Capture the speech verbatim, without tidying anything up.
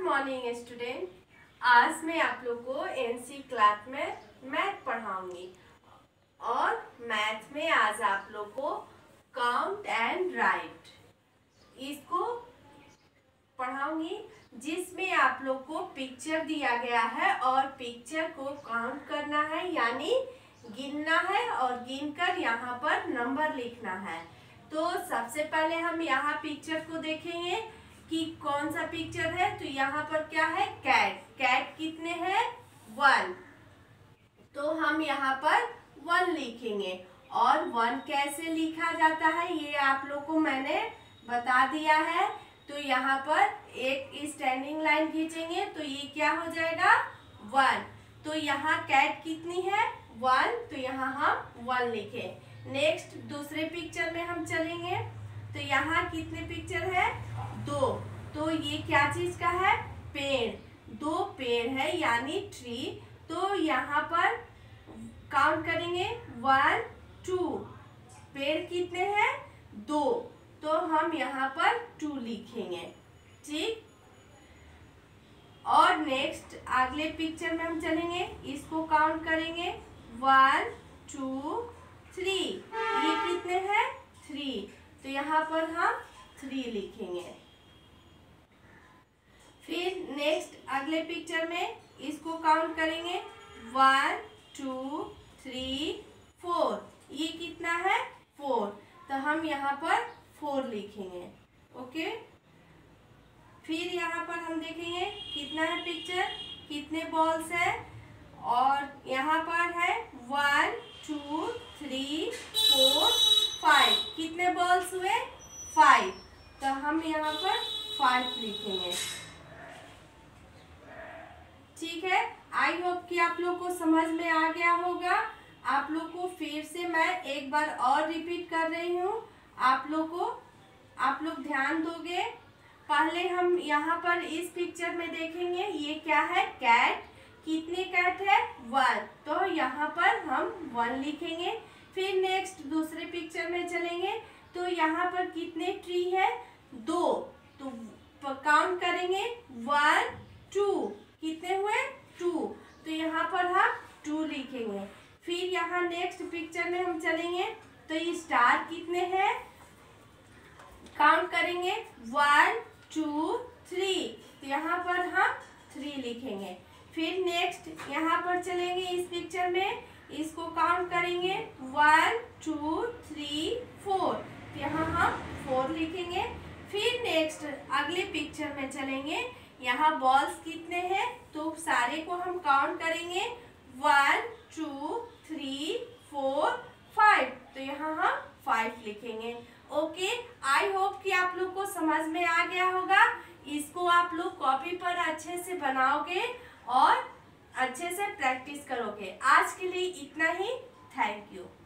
Morning student. आज मैं आप लोग को एनसी क्लास में मैथ पढ़ाऊंगी और मैथ में आज आप लोग को काउंट एंड राइट इसको पढ़ाऊंगी, जिसमें आप लोग को पिक्चर दिया गया है और पिक्चर को काउंट करना है, यानी गिनना है और गिनकर यहाँ पर नंबर लिखना है। तो सबसे पहले हम यहाँ पिक्चर को देखेंगे कि कौन सा पिक्चर है। तो यहाँ पर क्या है, कैट। कैट कितने हैं, वन। तो हम यहाँ पर वन लिखेंगे और वन कैसे लिखा जाता है ये आप लोग को मैंने बता दिया है। तो यहाँ पर एक स्टैंडिंग लाइन खींचेंगे तो ये क्या हो जाएगा, वन। तो यहाँ कैट कितनी है, वन। तो यहाँ हम वन लिखे। नेक्स्ट दूसरे पिक्चर में हम चलेंगे तो यहाँ कितने पिक्चर है, दो। तो ये क्या चीज का है, पेड़। दो पेड़ है यानी ट्री। तो यहाँ पर काउंट करेंगे, वन टू। पेड़ कितने हैं, दो। तो हम यहाँ पर टू लिखेंगे, ठीक। और नेक्स्ट अगले पिक्चर में हम चलेंगे, इसको काउंट करेंगे, वन टू थ्री। ये कितने हैं, थ्री। तो यहाँ पर हम थ्री लिखेंगे। फिर नेक्स्ट अगले पिक्चर में इसको काउंट करेंगे, वन टू थ्री फोर। ये कितना है, फोर। तो हम यहाँ पर फोर लिखेंगे, ओके। फिर यहाँ पर हम देखेंगे कितना है पिक्चर, कितने बॉल्स है, और यहाँ पर है one two three four five. कितने बॉल्स हुए, फाइव। तो हम यहाँ पर फाइव लिखेंगे, ठीक है। आई होप कि आप लोग को समझ में आ गया होगा। आप लोग को फिर से मैं एक बार और रिपीट कर रही हूँ, आप लोग को आप लोग ध्यान दोगे। पहले हम यहाँ पर इस पिक्चर में देखेंगे, ये क्या है, कैट। कितने कैट है, वन। तो यहाँ पर हम वन लिखेंगे। फिर नेक्स्ट दूसरे पिक्चर में चलेंगे तो यहाँ पर कितने ट्री है, दो। तो काउंट करेंगे, वन टू। कितने हुए, टू। तो यहाँ पर हम टू लिखेंगे। फिर यहाँ नेक्स्ट पिक्चर में हम चलेंगे तो ये स्टार कितने हैं, काउंट करेंगे, वन टू थ्री। तो यहाँ पर हम थ्री लिखेंगे। फिर नेक्स्ट यहाँ पर चलेंगे इस पिक्चर में, इसको काउंट करेंगे, वन टू थ्री फोर। तो यहाँ हम फोर लिखेंगे। फिर नेक्स्ट अगले पिक्चर में चलेंगे, यहाँ बॉल्स कितने हैं, तो सारे को हम काउंट करेंगे, one two three four five. तो यहाँ हम फाइव लिखेंगे, ओके। आई होप कि आप लोग को समझ में आ गया होगा। इसको आप लोग कॉपी पर अच्छे से बनाओगे और अच्छे से प्रैक्टिस करोगे। आज के लिए इतना ही, थैंक यू।